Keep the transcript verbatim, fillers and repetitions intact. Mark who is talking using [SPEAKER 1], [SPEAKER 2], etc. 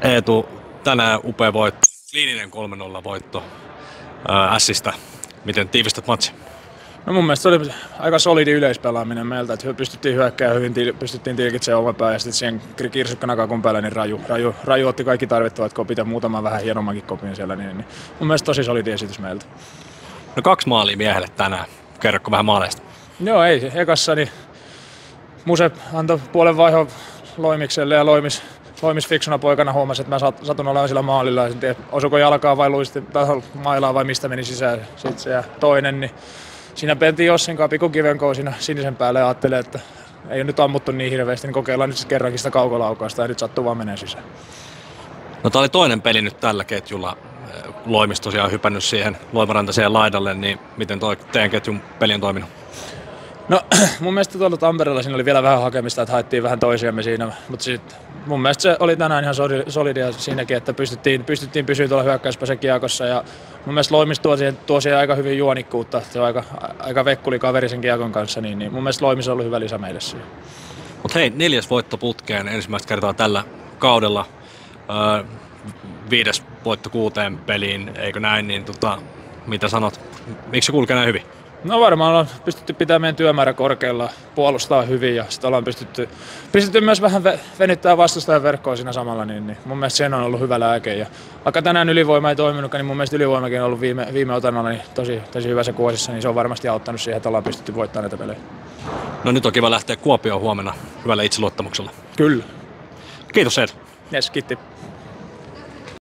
[SPEAKER 1] Eetu, tänään upea voitto, kliininen kolme nolla voitto ää, Ässistä. Miten tiivistät matsi?
[SPEAKER 2] No mun mielestä se oli aika solidi yleispelaaminen meiltä, että pystyttiin hyökkäämään hyvin, pystyttiin tilkitsemään oman pää ja sitten siihen kirsikkanakakun päälle niin raju, raju, raju otti kaikki tarvittavat kopit ja muutama vähän hienommankin kopin siellä, niin, niin mun mielestä tosi solidi esitys meiltä.
[SPEAKER 1] No kaksi maalia miehelle tänään, kerrokko vähän maaleista?
[SPEAKER 2] Joo ei, ekassa niin Muse antoi puolen vaihon Loimikselle ja Loimis, Loimis fiksuna poikana huomasi, että mä satun olemaan sillä maalilla ja tiedä, osuiko jalkaa vai luisti mailaa vai mistä meni sisään. Sitten se ja toinen, niin siinä pentiin Jossinkaan pikkukivenkoon siinä sinisen päälle ja ajattelin, että ei ole nyt ammuttu niin hirveästi, niin kokeillaan nyt kerrankin sitä kaukolaukausta ja nyt sattuu vaan menee sisään.
[SPEAKER 1] No tää oli toinen peli nyt tällä ketjulla. Loimis tosiaan hypännyt siihen Loimarantaseen laidalle, niin miten toi teidän ketjun peli on toiminut?
[SPEAKER 2] No mun mielestä tuolla Tampereella siinä oli vielä vähän hakemista, että haettiin vähän toisiamme siinä, mutta sit mun mielestä se oli tänään ihan solidia siinäkin, että pystyttiin, pystyttiin pysyä tuolla hyökkäyspäässä kiekossa ja mun mielestä Loimis tuo siihen, tuo siihen aika hyvin juonikkuutta, se on aika, aika vekkuli kaveri sen kiekon kanssa, niin, niin mun mielestä Loimis on ollut hyvä lisä meille siihen.
[SPEAKER 1] Mut hei, neljäs voitto putkeen ensimmäistä kertaa tällä kaudella, öö, viides voitto kuuteen peliin, eikö näin, niin tota, mitä sanot, miksi se kulkee näin hyvin?
[SPEAKER 2] No varmaan ollaan pystytty pitämään meidän työmäärä korkealla, puolustaa hyvin ja sitten ollaan pystytty, pystytty myös vähän venyttämään vastustajan verkkoa siinä samalla, niin, niin mun mielestä sen on ollut hyvä lääke. Ja vaikka tänään ylivoima ei toiminutkaan, niin mun mielestä ylivoimakin on ollut viime, viime otannalla niin tosi, tosi hyvässä kuosissa, niin se on varmasti auttanut siihen, että ollaan pystytty voittamaan näitä pelejä.
[SPEAKER 1] No nyt on kiva lähteä Kuopioon huomenna hyvällä itseluottamuksella.
[SPEAKER 2] Kyllä.
[SPEAKER 1] Kiitos Eetu.
[SPEAKER 2] Yes, kiitti.